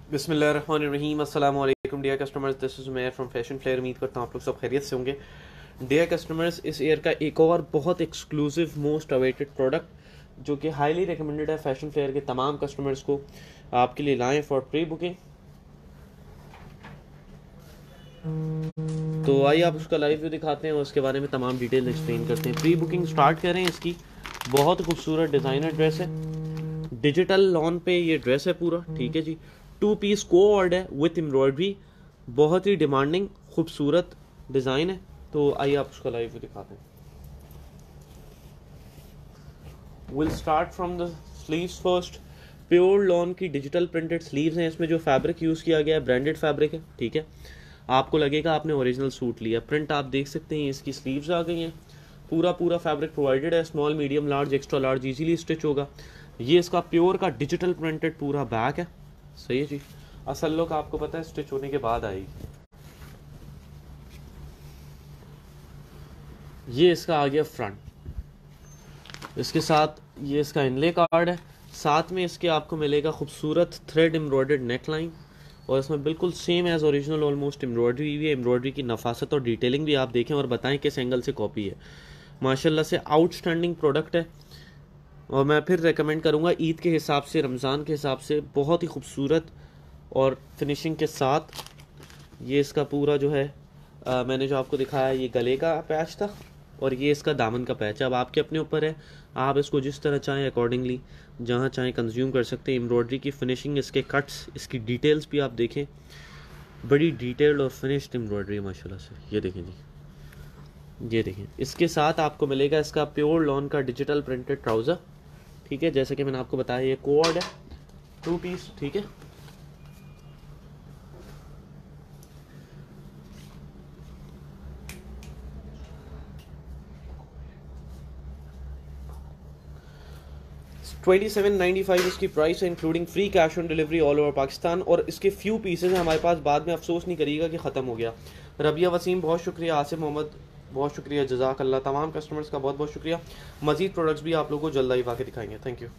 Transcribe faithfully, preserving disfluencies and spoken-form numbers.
बिस्मिल्लाहिर्रहमानिर्रहीम अस्सलाम वालेकुम dear customers, this is Umair from Fashion Flair. उम्मीद करता हूँ आप लोग सब खैरियत से होंगे। डियर कस्टमर्स, इस ईयर का एक और बहुत एक्सक्लूसिव मोस्ट अवेटेड प्रोडक्ट जो कि हाईली रिकमेंडेड है फैशन फ्लेयर के तमाम कस्टमर्स को, आपके लिए लाएँ फॉर प्री बुकिंग। तो आइए आप उसका लाइव व्यू दिखाते हैं और उसके बारे में तमाम डिटेल एक्सप्लेन करते हैं। प्री बुकिंग स्टार्ट करें। इसकी बहुत खूबसूरत डिज़ाइनर ड्रेस है, डिजिटल लॉन पे ये ड्रेस है पूरा, ठीक है जी। टू पीस को ऑर्ड है विथ एम्ब्रॉयडरी, बहुत ही डिमांडिंग खूबसूरत डिज़ाइन है। तो आइए आप उसका लाइव व्यू दिखाते हैं। Will start from the sleeves first. Pure lawn की डिजिटल प्रिंटेड स्लीव्स हैं। इसमें जो फैब्रिक यूज़ किया गया है ब्रांडेड फैब्रिक है, ठीक है। आपको लगेगा आपने ओरिजिनल सूट लिया। प्रिंट आप देख सकते हैं, इसकी स्लीव्स आ गई हैं। पूरा पूरा फैब्रिक प्रोवाइडेड है। Small, medium, large, extra large easily stitch होगा। ये इसका प्योर का डिजिटल प्रिंटेड पूरा बैक है, सही है जी। असल लुक आपको पता है स्टिच होने के बाद आएगी। ये इसका आ गया फ्रंट। इसके साथ ये इसका इनले कार्ड है। साथ में इसके आपको मिलेगा खूबसूरत थ्रेड एम्ब्रॉयडर्ड नेक लाइन, और इसमें बिल्कुल same as original almost embroidery हुई है। एम्ब्रॉयडरी की नफासत और डिटेलिंग भी आप देखें और बताएं किस एंगल से कॉपी है। माशाल्लाह से आउटस्टैंडिंग प्रोडक्ट है, और मैं फिर रेकमेंड करूँगा ईद के हिसाब से, रमज़ान के हिसाब से बहुत ही खूबसूरत और फिनिशिंग के साथ। ये इसका पूरा जो है आ, मैंने जो आपको दिखाया ये गले का पैच था, और ये इसका दामन का पैच है। अब आपके अपने ऊपर है, आप इसको जिस तरह चाहें अकॉर्डिंगली जहाँ चाहें कंज्यूम कर सकते हैं। एम्ब्रॉयडरी की फिनिशिंग, इसके कट्स, इसकी डिटेल्स भी आप देखें, बड़ी डिटेल्ड और फिनिश्ड एम्ब्रॉयडरी है माशाल्लाह से। ये देखें जी, ये देखें। इसके साथ आपको मिलेगा इसका प्योर लॉन का डिजिटल प्रिंटेड ट्राउज़र, ठीक है। जैसे कि मैंने आपको बताया ये कोड है, टू पीस, ठीक है। ट्वेंटी सेवन नाइन्टी फाइव इसकी प्राइस है, including free cash on delivery all over Pakistan. और इसके फ्यू पीसेज हैं हमारे पास, बाद में अफसोस नहीं करिएगा कि ख़त्म हो गया। रबिया वसीम बहुत शुक्रिया, आसिफ मोहम्मद बहुत शुक्रिया, जज़ाकल्लाह। तमाम कस्टमर्स का बहुत बहुत शुक्रिया। मज़ीद प्रोडक्ट्स भी आप लोगों को जल्द लाइव आके दिखाएंगे। Thank you.